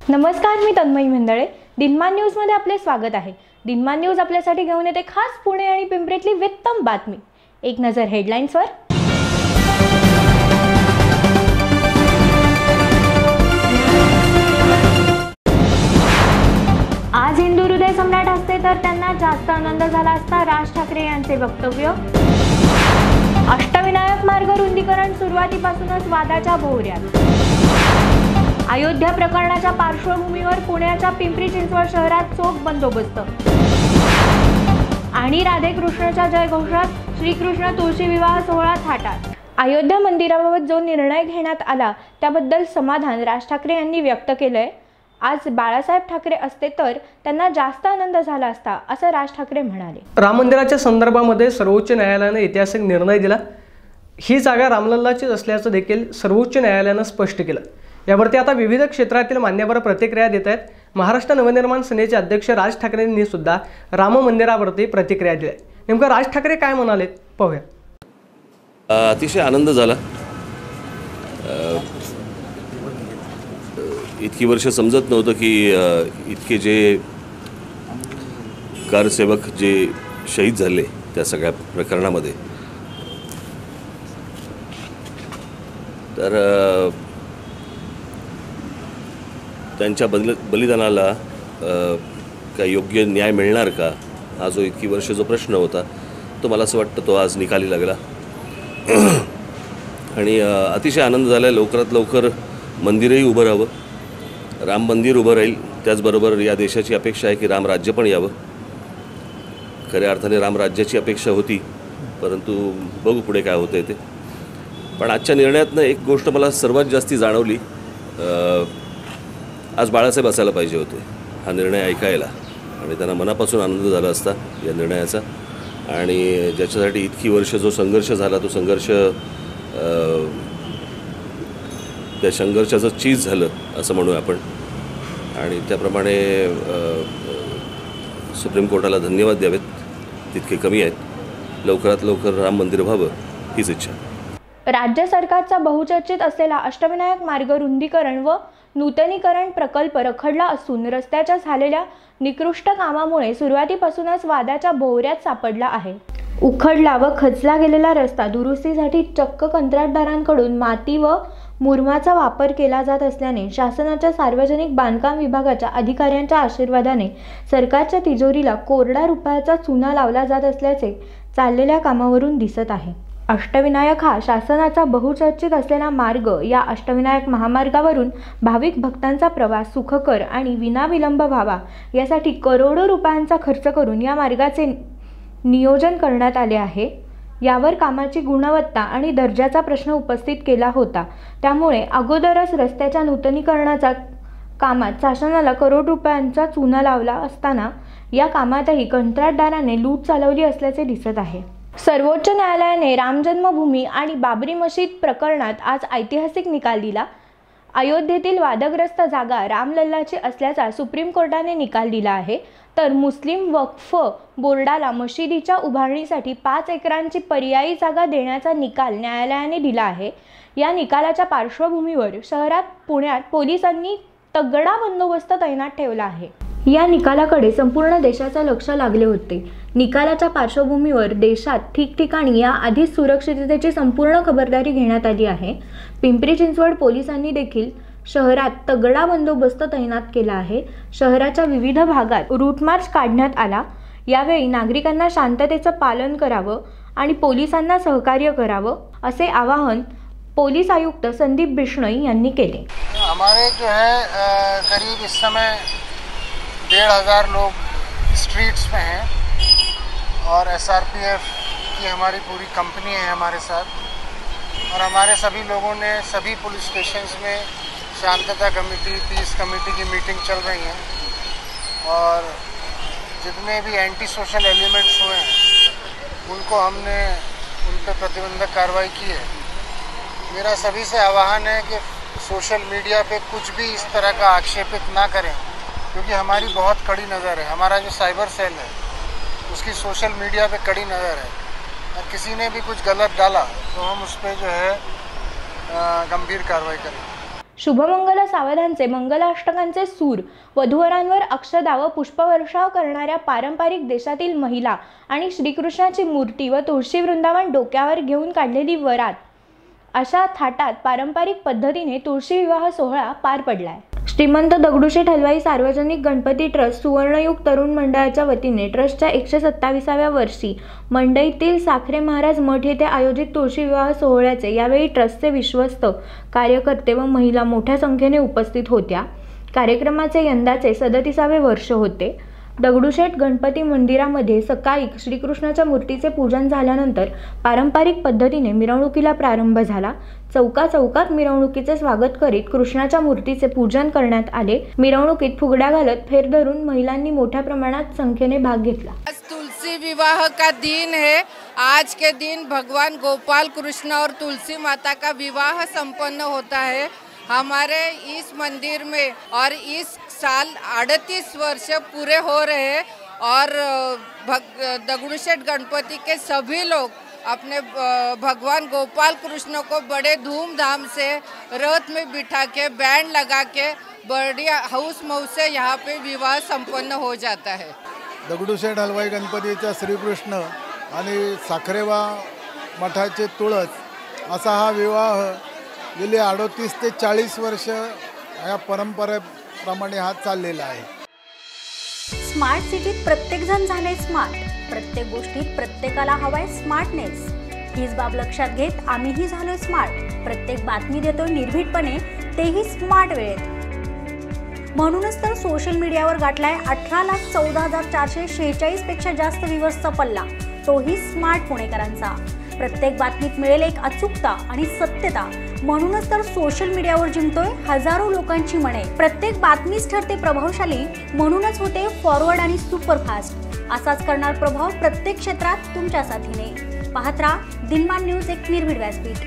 नमस्कार, मी तन्मयी मेंदळे. दिनमान न्यूजमध्ये आपले स्वागत आहे. दिनमान न्यूज आपल्यासाठी घेऊन येते खास पुणे आणि पिंपरीतली वित्तम बातमी. एक नजर हेडलाईन्सवर. आज हिंदू हृदय सम्राट असते तर त्यांना जास्त आनंद झाला असता, राज ठाकरे यांचे वक्तव्य. अष्टविनायक मार्ग रुंदीकरण सुरुवातीपासूनच वादाच्या भोवऱ्यात. अयोध्या प्रकरणाच्या पार्श्वभूमीवर पुण्याच्या पिंपरी चिंचवड शहरात चोख बंदोबस्त. आणि राधे कृष्णाच्या जयघोषात श्रीकृष्ण तुळशी विवाह सोहळा थाटात. अयोध्या मंदिराबाबत जो निर्णय घेण्यात आला त्याबद्दल समाधान राज ठाकरे यांनी व्यक्त केलंय. आज बाळासाहेब ठाकरे असते तर त्यांना जास्त आनंद झाला असता, असं राज ठाकरे म्हणाले. राम मंदिराच्या संदर्भामध्ये सर्वोच्च न्यायालयाने ऐतिहासिक निर्णय दिला. ही जागा रामलल्लाचीच असल्याचं देखील सर्वोच्च न्यायालयानं स्पष्ट केलं. यावरती आता विविध क्षेत्रातील मान्यवर प्रतिक्रिया देत आहेत. महाराष्ट्र नवनिर्माण सेनेचे अध्यक्ष राज ठाकरेंनी सुद्धा राम मंदिरावरती प्रतिक्रिया दिली. नेमकं राज ठाकरे काय म्हणाले पाहूया. अतिशय आनंद झाला. इतकी वर्ष समजत नव्हतं की इतके जे कारसेवक जे शहीद झाले त्या सगळ्या प्रकरणामध्ये, तर त्यांच्या बलिदानाला काय योग्य न्याय मिळणार का, हा जो इतकी वर्ष जो प्रश्न होता तो मला असं वाटतं तो आज निकाली लागला. आणि अतिशय आनंद झाला. लवकरात लवकर मंदिरही उभं राहावं, राम मंदिर उभं राहील. त्याचबरोबर या देशाची अपेक्षा आहे की रामराज्य पण यावं. खऱ्या अर्थाने रामराज्याची अपेक्षा होती, परंतु बघू पुढे काय होतं ते. पण आजच्या निर्णयातनं एक गोष्ट मला सर्वात जास्ती जाणवली. आज बाळासाहेब असायला पाहिजे होते हा निर्णय ऐकायला, आणि त्यांना मनापासून आनंद झाला असता या निर्णयाचा. आणि ज्याच्यासाठी इतकी वर्ष जो संघर्ष झाला तो संघर्ष त्या संघर्षाचं चीज झालं असं म्हणूया आपण. आणि त्याप्रमाणे सुप्रीम कोर्टाला धन्यवाद द्यावेत, तितके कमी आहेत. लवकरात लवकर राम मंदिर व्हावं हीच इच्छा. राज्य सरकारचा बहुचर्चित असलेला अष्टविनायक मार्ग रुंदीकरण व नूतनीकरण प्रकल्प रखडला असून रस्त्याच्या झालेल्या निकृष्ट कामामुळे सुरुवातीपासूनच वादाच्या भोवऱ्यात सापडला आहे. उखडला व खचला गेलेला रस्ता दुरुस्तीसाठी चक्क कंत्राटदारांकडून माती व मुरमाचा वापर केला जात असल्याने शासनाच्या सार्वजनिक बांधकाम विभागाच्या अधिकाऱ्यांच्या आशीर्वादाने सरकारच्या तिजोरीला कोरडा रुपयाचा चुना लावला जात असल्याचे चाललेल्या कामावरून दिसत आहे. अष्टविनायक हा शासनाचा बहुचर्चित असलेला मार्ग. या अष्टविनायक महामार्गावरून भाविक भक्तांचा प्रवास सुखकर आणि विनाविलंब व्हावा यासाठी करोडो रुपयांचा खर्च करून या मार्गाचे नियोजन करण्यात आले आहे. यावर कामाची गुणवत्ता आणि दर्जाचा प्रश्न उपस्थित केला होता. त्यामुळे अगोदरच रस्त्याच्या नूतनीकरणाचा कामात शासनाला करोड रुपयांचा चुना लावला असताना या कामातही कंत्राटदाराने लूट चालवली असल्याचे दिसत आहे. सर्वोच्च न्यायालयाने राम जन्मभूमी आणि बाबरी मशीद प्रकरणात आज ऐतिहासिक निकाल दिला. अयोध्येतील वादग्रस्त जागा रामलल्लाची असल्याचा सुप्रीम कोर्टाने निकाल दिला आहे. तर मुस्लिम वक्फ बोर्डाला मशिदीच्या उभारणीसाठी 5 एकरांची पर्यायी जागा देण्याचा निकाल न्यायालयाने दिला आहे. या निकालाच्या पार्श्वभूमीवर शहरात पुण्यात पोलिसांनी तगडा बंदोबस्त तैनात ठेवला आहे. या निकालाकडे संपूर्ण देशाचं लक्ष लागले होते. निकालाच्या पार्श्वभूमीवर देशात ठिकठिकाणी या आधीच सुरक्षिततेची संपूर्ण खबरदारी घेण्यात आली आहे. पिंपरी चिंचवड पोलिसांनी देखील शहरात तगडा बंदोबस्त तैनात केला आहे. शहराच्या विविध भागात रूट मार्च काढण्यात आला. यावेळी नागरिकांना शांततेचं पालन करावं आणि पोलिसांना सहकार्य करावं असे आवाहन पोलीस आयुक्त संदीप बिश्नोई यांनी केले. हमारे जो है करीब इस समय 1,500 लोग स्ट्रीट्स में हैं और SRPF की हमारी पूरी कंपनी है हमारे साथ. और हमारे सभी लोगों ने सभी पुलिस स्टेशंस में शांतता कमेटी, पीस कमेटी की मीटिंग चल रही है. और जितने भी एंटी सोशल एलिमेंट्स हुए हैं उनको हमने उन पर प्रतिबंधक कार्रवाई की है. मेरा सभी से आह्वान है कि सोशल मीडिया पे कुछ भी इस तरह का आक्षेपित ना करें, क्योंकि हमारी बहुत कड़ी नज़र है. हमारा जो साइबर सेल है उसकी सोशल मीडिया पे कड़ी नज़र है. और किसी ने भी कुछ गलत डाला तो हम उस पर जो है गंभीर कार्रवाई करेंगे. शुभमंगल सावधानचे मंगलाष्टकांचे सूर, वधूवरांवर अक्षदा व पुष्पवर्षाव करणाऱ्या पारंपरिक देशातील महिला आणि श्रीकृष्णाची मूर्ती व तुळशी वृंदावन डोक्यावर घेऊन काढलेली वरात अशा थाटात पारंपरिक पद्धतीने तुळशी विवाह सोहळा पार पडलाय। श्रीमंत दगडूशेठ हलवाई सार्वजनिक गणपती ट्रस्ट सुवर्णयुग तरुण मंडळाच्या वतीने ट्रस्टच्या 127व्या वर्षी मंडईतील साखरे महाराज मठ येथे आयोजित तुळशी विवाह सोहळ्याचे यावेळी ट्रस्टचे विश्वस्त, कार्यकर्ते व महिला मोठ्या संख्येने उपस्थित होत्या। कार्यक्रमाचे यंदाचे 37वे वर्ष होते। दगडूशेठ गणपती मंदिरामध्ये सकाळी श्रीकृष्णाच्या मूर्तीचे पूजन झाल्यानंतर पारंपरिक पद्धतीने मिरवणुकीला प्रारंभ झाला। चौकात मिरवणुकीचे स्वागत करीत कृष्णाच्या मूर्तीचे पूजन करण्यात आले। मिरवणुकीत फुगड्या घालत फेर धरून महिलांनी मोठ्या प्रमाणात संख्येने भाग घेतला। तुलसी विवाह का दिन है। आज के दिन भगवान गोपाल कृष्ण और तुलसी माता का विवाह संपन्न होता है। हमारे इस मंदिर में और इस साल 38 वर्ष पूरे हो रहे हैं और दगडूशेठ गणपति के सभी लोग अपने भगवान गोपाल कृष्ण को बड़े धूमधाम से रथ में बिठा के बैंड लगा के बढ़िया हाउस मौज से यहाँ पे विवाह संपन्न हो जाता है। दगडूशेठ हलवाई गणपतीचा श्रीकृष्ण आणि साखरेवा मठाचे तुळस असा हा विवाह गेली 38 ते 40 वर्ष या परंपरेप्रमाणे हा चाललेला आहे। स्मार्ट सिटीत प्रत्येकजण झाले स्मार्ट। प्रत्येक गोष्टीत प्रत्येकाला हवाय स्मार्टनेस। हीच बाब लक्षात घेत आम्हीही झालोय स्मार्ट। प्रत्येक बातमी देतोय निर्भीडपणे, तेही स्मार्ट वेळेत। म्हणूनच तर सोशल मीडियावर गाठलाय 18,14,446 पेक्षा जास्त व्ह्यूअर्सचा पल्ला, तोही स्मार्ट पुणेकरांचा। प्रत्येक बातमीत मिळेल एक अचूकता आणि सत्यता, म्हणूनच तर सोशल मीडियावर जिंकतोय हजारो लोकांची मने। प्रत्येक बातमीच ठरते प्रभावशाली, म्हणूनच होते फॉरवर्ड आणि सुपरफास्ट। असाच करणार प्रभाव प्रत्येक क्षेत्रात तुमच्या साथीने। पाहत राहा दिनमान न्यूज, एक निर्भीड व्यासपीठ।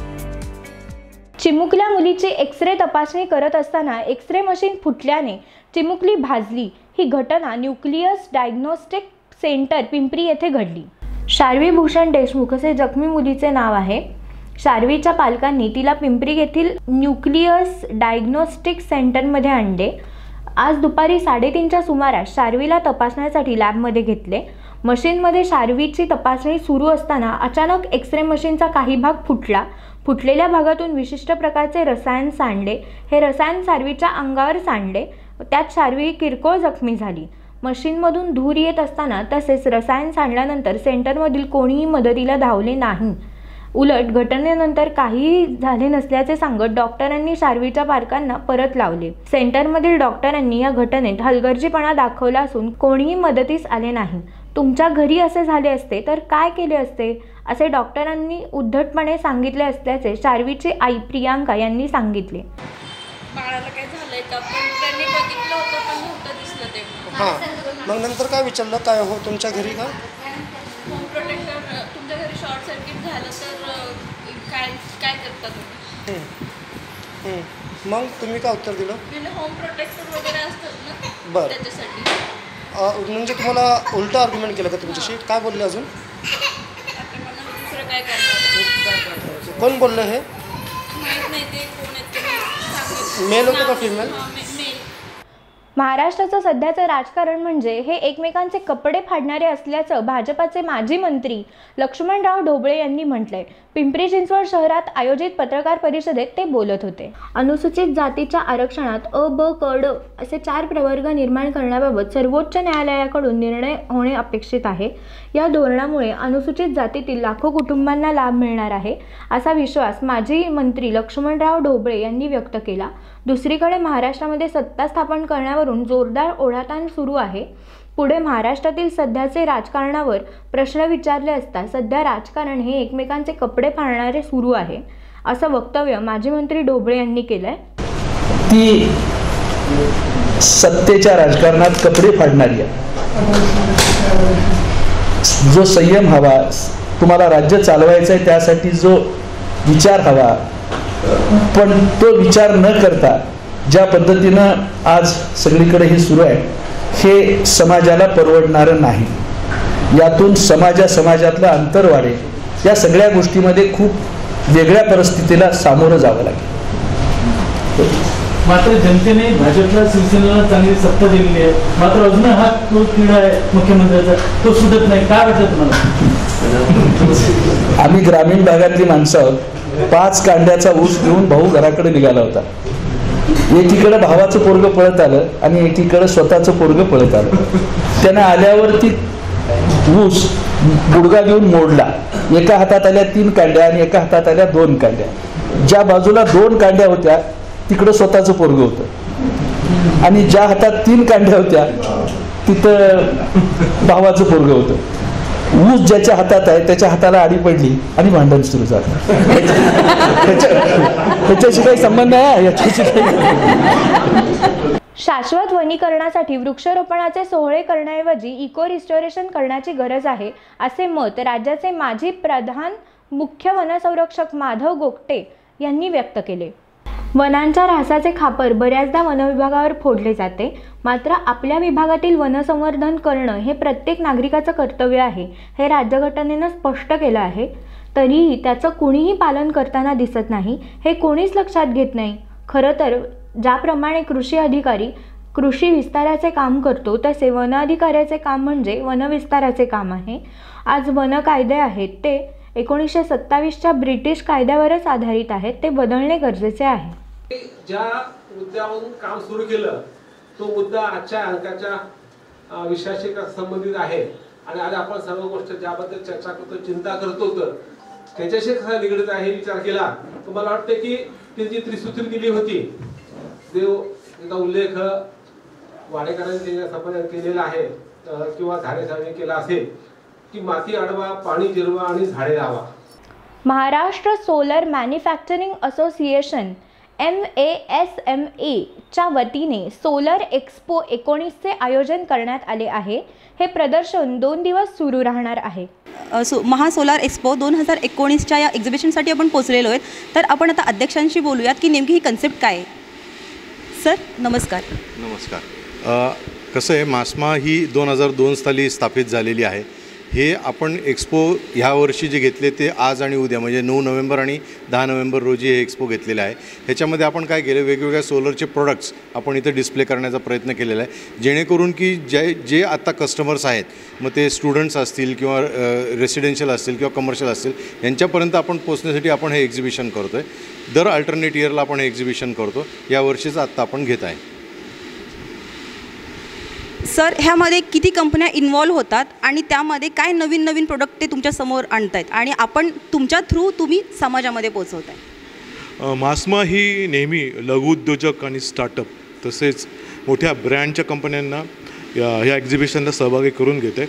चिमुकल्या मुलीची एक्स-रे तपासणी करत असताना एक्स-रे मशीन फुटल्याने चिमुकली भाजली। ही घटना न्यूक्लियस डायग्नोस्टिक सेंटर पिंपरी येथे घडली। शार्वी भूषण देशमुख असे जखमी मुलीचे नाव आहे। शार्वीच्या पालकांनी तिला पिंपरी येथील न्यूक्लियस डायग्नोस्टिक सेंटरमध्ये आणले। आज दुपारी 3:30च्या सुमारास शार्वीला तपासण्यासाठी लॅबमध्ये घेतले। मशीनमध्ये शार्वीची तपासणी सुरू असताना अचानक एक्स-रे मशीनचा काही भाग फुटला। फुटलेल्या भागातून विशिष्ट प्रकारचे रसायन सांडले। हे रसायन शार्वीच्या अंगावर सांडले, त्यात शार्वी किरकोळ जखमी झाली। मशीनमधून धूर येत असताना तसेच रसायन सांडल्यानंतर सेंटरमधील कोणीही मदतीला धावले नाही। उलट घटनेनंतर काहीही झाले नसल्याचे सांगत डॉक्टरांनी शार्वीच्या पालकांना परत लावले। सेंटरमधील डॉक्टरांनी या घटनेत हलगर्जीपणा दाखवला असून कोणीही मदतीस आले नाही। तुमच्या घरी असे झाले असते तर काय केले असते, असे डॉक्टरांनी उद्धटपणे सांगितले असल्याचे शार्वीची आई प्रियांका यांनी सांगितले। बाळाला काय झालंय का, पण त्यांनी बघितलं होतं पण नव्हतं दिसलं ते। हां, मग नंतर काय विचारलं, काय हो तुमच्या घरी का होम प्रोटेक्टर, तुमच्या घरी शॉर्ट सर्किट झालं तर काय काय करता तुम्ही? मग तुम्ही काय उत्तर दिलं? म्हणजे होम प्रोटेक्टर वगैरे असतात ना, बरं, त्याच्यासाठी। म्हणजे तुम्हाला उलटा आर्ग्युमेंट केलं का तुमच्याशी? काय बोलले अजून? आता मला दुसरं काय करणार? कोण बोललं हे? माहीत नाही ते कोण आहेत, मेल होतं का फिमेल? मेल। महाराष्ट्राचं सध्याचं राजकारण म्हणजे हे एकमेकांचे कपडे फाडणारे असल्याचं भाजपाचे माजी मंत्री लक्ष्मणराव ढोबळे यांनी म्हटलंय। पिंपरी चिंचवड शहरात आयोजित पत्रकार परिषदेत ते बोलत होते। अनुसूचित जातीच्या आरक्षणात अ, ब, क, ड असे 4 प्रवर्ग निर्माण करण्याबाबत सर्वोच्च न्यायालयाकडून निर्णय होणे अपेक्षित आहे। या धोरणामुळे अनुसूचित जातीतील लाखो कुटुंबांना लाभ मिळणार आहे, असा विश्वास माजी मंत्री लक्ष्मणराव ढोबळे यांनी व्यक्त केला। दुसरीकडे महाराष्ट्रामध्ये सत्ता स्थापन करण्यावरून जोरदार ओढाताण सुरू आहे। पुढे महाराष्ट्रातील सध्याचे राजकारणावर प्रश्न विचारले असता सध्या राजकारण हे एकमेकांचे कपडे फाडणारे सुरू आहे, असं वक्तव्य माजी मंत्री ढोबळे यांनी केलंय। ती सत्तेच्या राजकारणात कपडे फाडणारी आहे। जो संयम हवा, तुम्हाला राज्य चालवायचं आहे त्यासाठी जो विचार हवा, पण तो विचार न करता ज्या पद्धतीनं आज सगळीकडे हे सुरू आहे हे समाजाला परवडणारं नाही। यातून समाजातलं अंतर वाढेल, या सगळ्या गोष्टीमध्ये खूप वेगळ्या परिस्थितीला सामोरं जावं लागेल। मात्र जनतेने भाजपला शिवसेनेला चांगली सत्ता दिलेली आहे, मात्र अजून हा तो किडा आहे मुख्यमंत्र्याचा, तो सुटत नाही. काय वाटतं तुम्हाला? आम्ही ग्रामीण भागातली माणसं आहोत. 5 कांड्याचा ऊस घेऊन भाऊ घराकडे निघाला होता. एकीकडे भावाचं पोरगं पळत आलं आणि एकीकडे स्वतःचं पोरगं पळत आलं. त्यानं आल्यावरती ऊस गुडगा घेऊन मोडला. एका हातात आल्या 3 कांड्या आणि एका हातात आल्या 2 कांड्या. ज्या बाजूला 2 कांड्या होत्या तिकडं स्वतःचं पोरगं होतं आणि ज्या हातात 3 कांड्या होत्या तिथं भावाचं पोरगं होतं. ऊस ज्याच्या हातात आहे त्याच्या हाताला आडी पडली आणि भांडण सुरू झालं. त्याच्याशी काही संबंध आहे याच्याशी काही. शाश्वत वनीकरणासाठी वृक्षारोपणाचे सोहळे करण्याऐवजी इको रिस्टोरेशन करण्याची गरज आहे, असे मत राज्याचे माजी प्रधान मुख्य वनसंरक्षक माधव गोगटे यांनी व्यक्त केले. वनांच्या ऱ्हासाचे खापर बऱ्याचदा वनविभागावर फोडले जाते, मात्र आपल्या विभागातील वनसंवर्धन करणं हे प्रत्येक नागरिकाचं कर्तव्य आहे, हे राज्यघटनेनं स्पष्ट केलं आहे. तरीही त्याचं कुणीही पालन करताना दिसत नाही, हे कोणीच लक्षात घेत नाही. खरं तर ज्याप्रमाणे कृषी अधिकारी कृषी विस्ताराचे काम करतो, तसे वन अधिकाऱ्याचे काम म्हणजे वनविस्ताराचे काम आहे. आज वन कायदे आहेत ते 1927च्या ब्रिटिश कायद्यावरच आधारित आहेत, ते बदलणे गरजेचे आहे. ज्या मुद्द्यावरून काम सुरू केलं तो मुद्दा आजच्या अंकाच्या विषयाशी संबंधित आहे आणि आज आपण सर्व गोष्ट ज्याबद्दल चर्चा करतो, चिंता करतो, तर त्याच्याशी कसा निगडीत आहे विचार केला तर मला वाटतं की ती जी त्रिसूत्री दिली होती त्याचा उल्लेख वाडेकरांनी संपादन केलेला आहे किंवा झाडे सावणी केला असेल की माती अडवा, पाणी जिरवा आणि झाडे लावा. Maharashtra solar manufacturing association MASMA च्या वतीने सोलर एक्सपो 19चे आयोजन करण्यात आले आहे. हे प्रदर्शन 2 दिवस सुरू राहणार आहे. महासोलार एक्सपो 2019च्या या एक्झिबिशनसाठी आपण पोहोचलेलो आहेत. तर आपण आता अध्यक्षांशी बोलूयात की नेमकी ही कन्सेप्ट काय आहे. सर नमस्कार. नमस्कार. कसं आहे, मास्मा ही 2002 साली स्थापित झालेली आहे. हे आपण एक्सपो ह्या वर्षी जे घेतले ते आज आणि उद्या म्हणजे 9 नोव्हेंबर आणि 10 नोव्हेंबर रोजी हे एक्सपो घेतलेलं आहे. ह्याच्यामध्ये आपण काय केलं, वेगवेगळ्या सोलरचे प्रोडक्ट्स आपण इथे डिस्प्ले करण्याचा प्रयत्न केलेला आहे, जेणेकरून की जे आता कस्टमर्स आहेत, मग ते स्टुडंट्स असतील किंवा रेसिडेन्शियल असतील किंवा कमर्शियल असतील, यांच्यापर्यंत आपण पोचण्यासाठी आपण हे एक्झिबिशन करतो आहे. दर अल्टरनेट इयरला आपण हे एक्झिबिशन करतो. या वर्षीचं आत्ता आपण घेत आहे. सर ह्यामध्ये किती कंपन्या इन्व्हॉल्व होतात आणि त्यामध्ये काय नवीन नवीन प्रोडक्ट ते तुमच्यासमोर आणतायत आणि आपण तुमच्या थ्रू तुम्ही समाजामध्ये पोचवताय. मास्मा ही नेहमी लघुउद्योजक आणि स्टार्टअप तसेच मोठ्या ब्रँडच्या कंपन्यांना ह्या एक्झिबिशनला सहभागी करून घेते.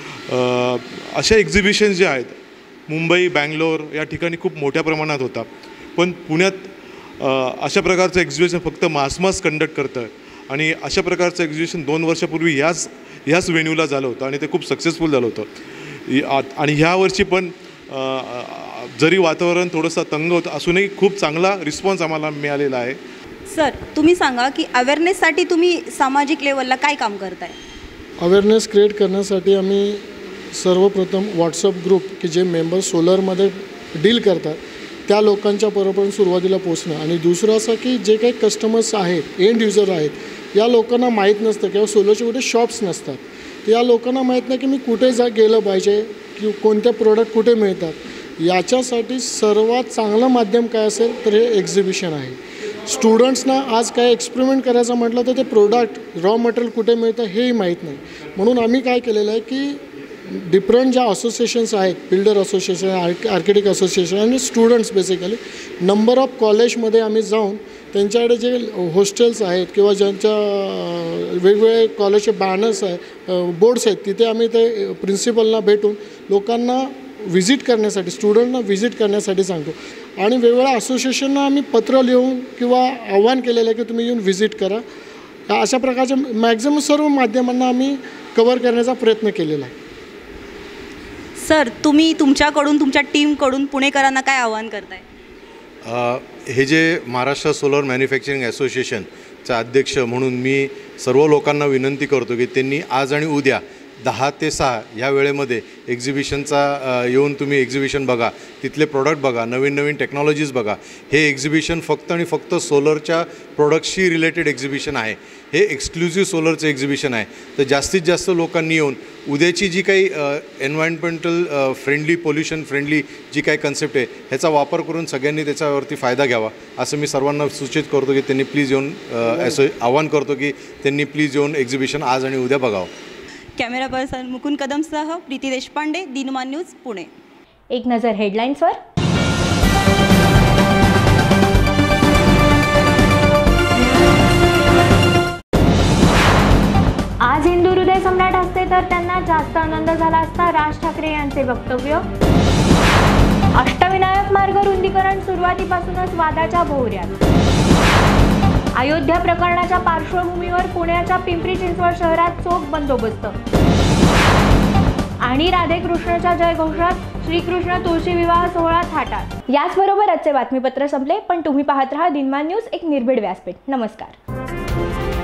अशा एक्झिबिशन्स जे आहेत मुंबई, बँगलोर या ठिकाणी खूप मोठ्या प्रमाणात होतात, पण पुण्यात अशा प्रकारचं एक्झिबिशन फक्त मास्माच कंडक्ट करतं आहे. आणि अशा प्रकारचं एक्झिबिशन 2 वर्षापूर्वी ह्याच व्हेन्यूला झालं होतं आणि ते खूप सक्सेसफुल झालं होतं. आणि ह्या वर्षी पण जरी वातावरण थोडंसं तंग होतं असूनही खूप चांगला रिस्पॉन्स आम्हाला मिळालेला आहे. सर तुम्ही सांगा की अवेअरनेससाठी तुम्ही सामाजिक लेवलला काय काम करताय. अवेअरनेस क्रिएट करण्यासाठी आम्ही सर्वप्रथम व्हॉट्सअप ग्रुप की जे मेंबर सोलरमध्ये डील करतात त्या लोकांच्या बरोबर सुरुवातीला पोचणं आणि दुसरं असं की जे काही कस्टमर्स आहेत, एंड युजर आहेत, या लोकांना माहीत नसतं किंवा सोलरचे कुठे शॉप्स नसतात. या लोकांना माहीत नाही की मी कुठे गेलं पाहिजे की कोणते प्रोडक्ट कुठे मिळतात. याच्यासाठी सर्वात चांगलं माध्यम काय असेल तर हे एक्झिबिशन आहे. स्टुडंट्सना आज काय एक्सपेरिमेंट करायचं म्हटलं तर ते प्रोडक्ट रॉ मटेरियल कुठे मिळतं हेही माहीत नाही. म्हणून आम्ही काय केलेलं आहे की डिफरंट ज्या असोसिएशन्स आहेत, बिल्डर असोसिएशन, आर्किटेक्ट असोसिएशन आणि स्टुडंट्स बेसिकली नंबर ऑफ कॉलेजमध्ये आम्ही जाऊन त्यांच्याकडे जे हॉस्टेल्स आहेत किंवा ज्यांच्या वेगवेगळे कॉलेजचे बॅनर्स आहेत, बोर्ड्स आहेत, तिथे आम्ही ते प्रिन्सिपलना भेटून लोकांना व्हिजिट करण्यासाठी, स्टुडंटना व्हिजिट करण्यासाठी सांगतो. आणि वेगवेगळ्या असोसिएशनना आम्ही पत्र लिहून किंवा आव्हान केलेलं आहे की तुम्ही येऊन व्हिजिट करा. अशा प्रकारच्या मॅक्झिमम सर्व माध्यमांना आम्ही कव्हर करण्याचा प्रयत्न केलेला आहे. सर तुम्ही तुमच्याकडून तुमच्या टीमकडून पुणेकरांना काय आवाहन करताय. हे जे महाराष्ट्र सोलर मॅन्युफॅक्चरिंग असोसिएशनचा अध्यक्ष म्हणून मी सर्व लोकांना विनंती करतो की त्यांनी आज आणि उद्या 10 ते 6 ह्या वेळेमध्ये एक्झिबिशनचा येऊन तुम्ही एक्झिबिशन बघा, तिथले प्रोडक्ट बघा, नवीन नवीन टेक्नॉलॉजीज बघा. हे एक्झिबिशन फक्त आणि फक्त सोलरच्या प्रोडक्ट्सशी रिलेटेड एक्झिबिशन आहे. हे एक्सक्लुझिव्ह सोलरचं एक्झिबिशन आहे. तर जास्तीत जास्त लोकांनी येऊन उद्याची जी काही एन्व्हायरमेंटल फ्रेंडली, पोल्युशन फ्रेंडली जी काही कन्सेप्ट आहे ह्याचा वापर करून सगळ्यांनी त्याच्यावरती फायदा घ्यावा असं मी सर्वांना सूचित करतो की त्यांनी प्लीज येऊन असं आवाहन करतो की त्यांनी प्लीज येऊन एक्झिबिशन आज आणि उद्या बघावं. कॅमेरा पर्सन मुकुंद कदमसह प्रीती देशपांडे, दिनमान न्यूज, पुणे. एक नजर हेडलाईन्सवर. आज हिंदू हृदय सम्राट असते तर त्यांना जास्त आनंद झाला असता, राज ठाकरे यांचे वक्तव्य. अष्टविनायक मार्ग रुंदीकरण सुरुवातीपासूनच वादाच्या भोवऱ्यात. अयोध्या प्रकरणाच्या पार्श्वभूमीवर पुण्याच्या पिंपरी चिंचवड शहरात चोख बंदोबस्त. आणि राधे कृष्णाच्या जयघोषात श्रीकृष्ण तुळशी विवाह सोहळा थाटात. याचबरोबर आजचे बातमीपत्र संपले, पण तुम्ही पाहत राहा दिनमान न्यूज, एक निर्भीड व्यासपीठ. नमस्कार.